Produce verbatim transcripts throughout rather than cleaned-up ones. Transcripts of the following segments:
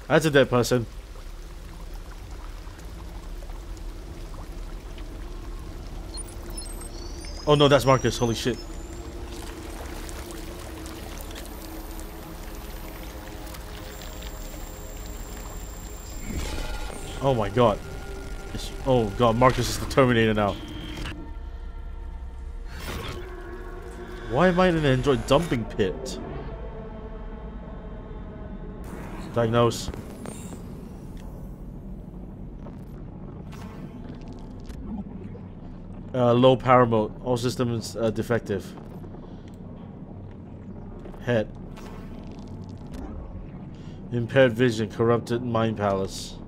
That's a dead person. Oh no, that's Markus. Holy shit. Oh my god. It's, oh god, Markus is the Terminator now. Why am I in an android dumping pit? Diagnose. Uh, low power mode. All systems uh, defective. Head. Impaired vision. Corrupted mind palace.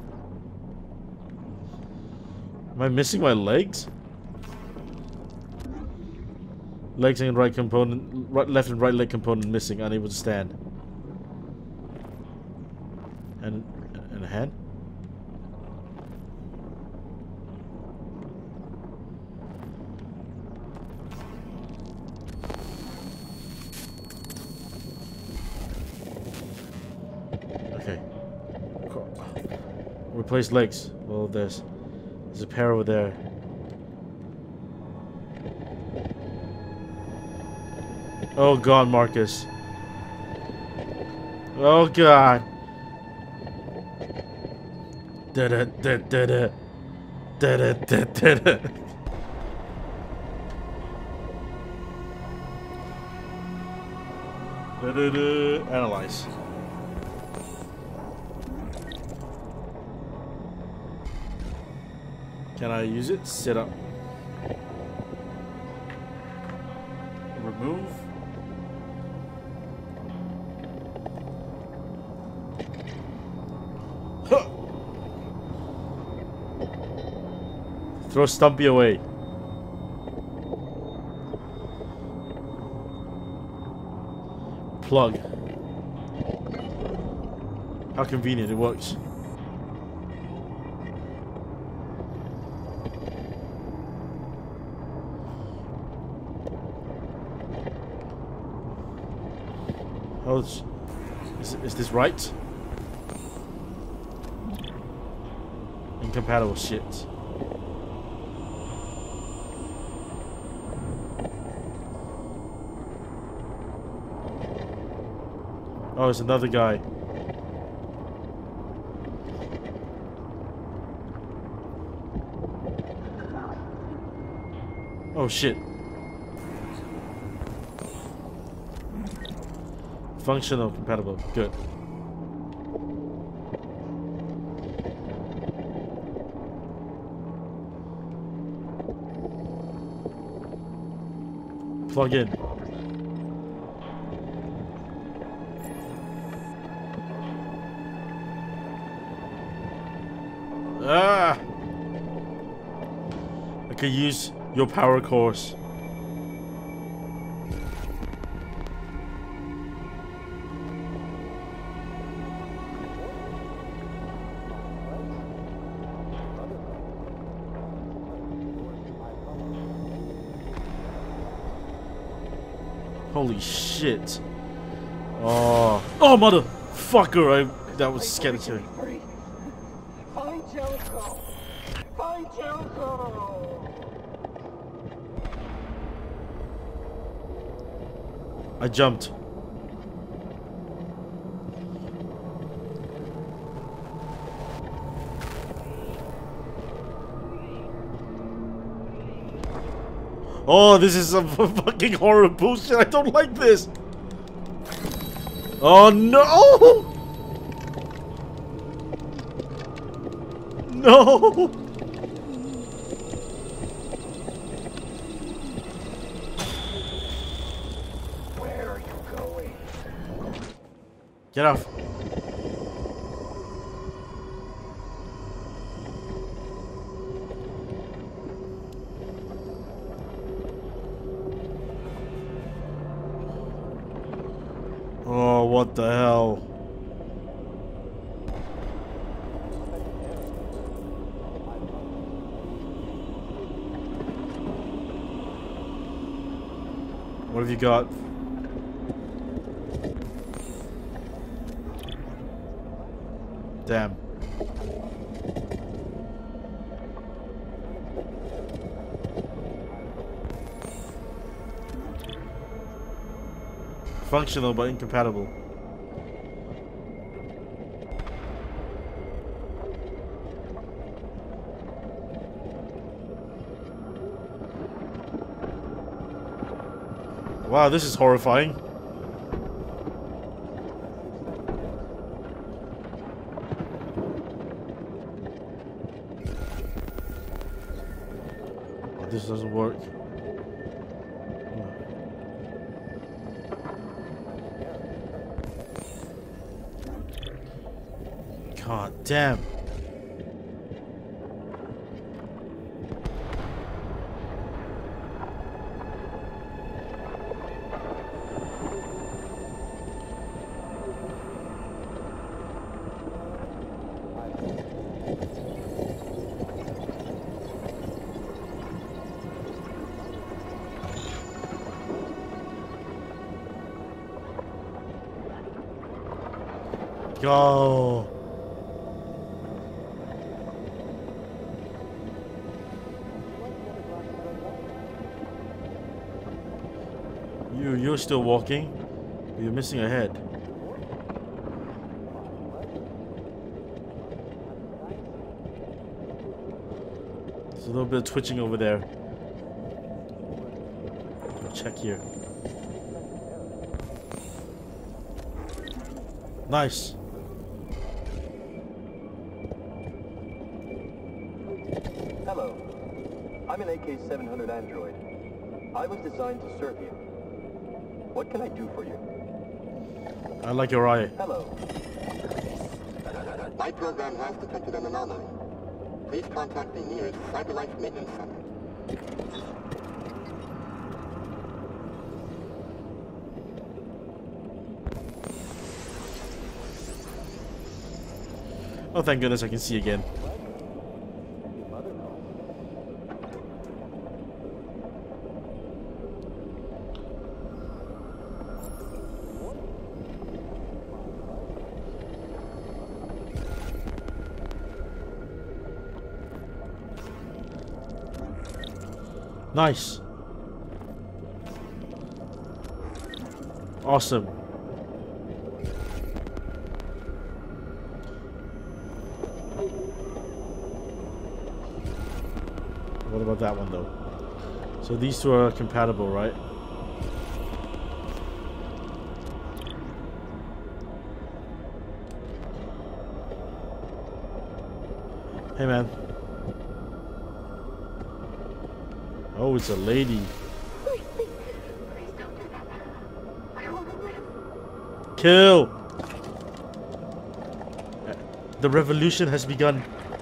Am I missing my legs? Legs and right component, right, left and right leg component missing. Unable to stand. And and a hand. Okay. Replace legs. Well, there's there's a pair over there. Oh god, Markus. Oh god. Da da da da da da da da da da. Da da da. Analyze. Can I use it? Sit up. Remove. Huh. Throw Stumpy away. Plug. How convenient, it works. Oh, is, is this right? Incompatible shit. Oh, it's another guy. Oh shit. Functional compatible. Good. Plug in. Ah! I could use your power cores. Holy shit. Oh. Oh, motherfucker. I, that was scary too. Find Jericho. Find Jericho. I jumped. Oh, this is some fucking horror bullshit. I don't like this. Oh no! No! Where are you going? Get off. Oh, what the hell? What have you got? Damn. Functional but incompatible. Wow, this is horrifying. Oh, this doesn't work. God damn. Go. You, you're still walking. You're missing a head. There's a little bit of twitching over there. I'll check here. Nice. Hello. I'm an A K seven hundred android. I was designed to serve you. What can I do for you? I like your eye. Hello. My program has detected an anomaly. Please contact the nearest Cyberlife Maintenance Center. Oh, thank goodness I can see again. Nice. Awesome. What about that one though? So these two are compatible, right? Hey man. Oh, it's a lady. Please, please, please don't do that. I want to live. Kill! The revolution has begun.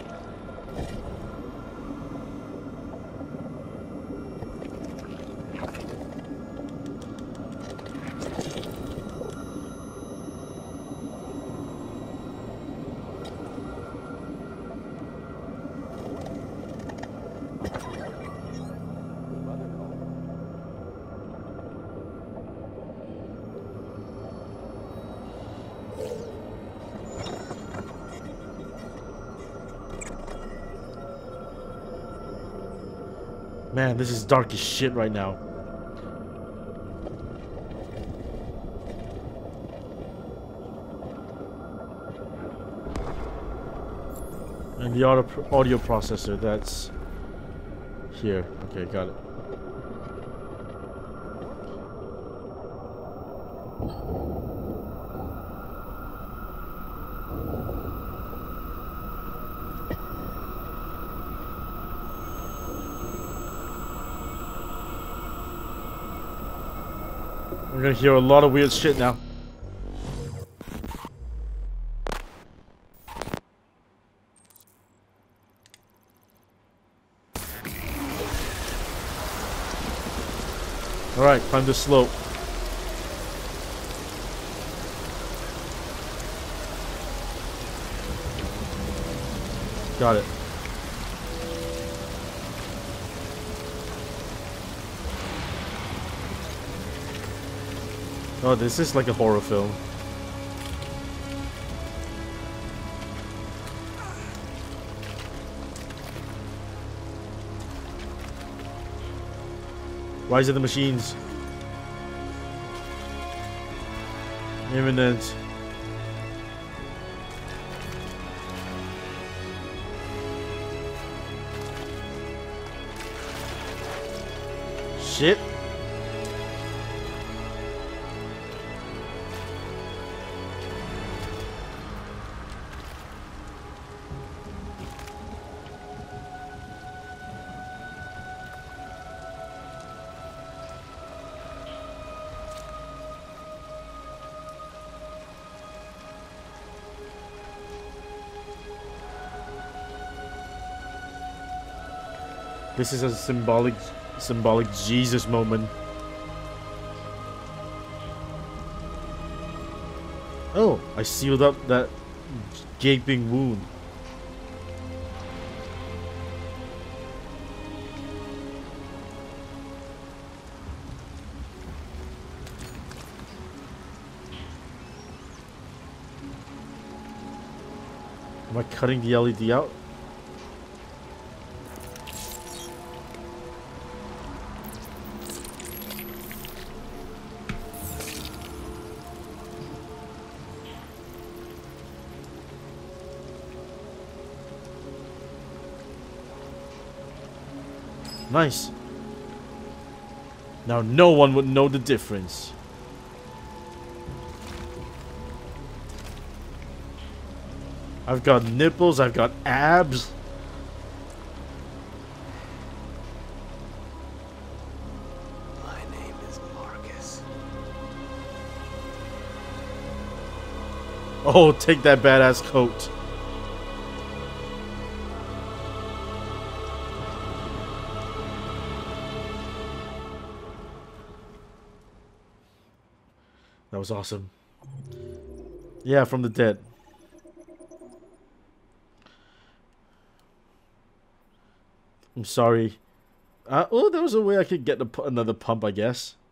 Man, this is dark as shit right now. And the audio, audio processor, that's here. Okay, got it. We're gonna hear a lot of weird shit now. Alright, climb the slope. Got it. Oh, this is like a horror film. Rise of the Machines. Imminent. Shit. This is a symbolic, symbolic Jesus moment. Oh, I sealed up that gaping wound. Am I cutting the L E D out? Nice. Now no one would know the difference. I've got nipples, I've got abs. My name is Markus. Oh, take that badass coat. That was awesome. Yeah, from the dead. I'm sorry. Uh, oh, there was a way I could get the, another pump, I guess.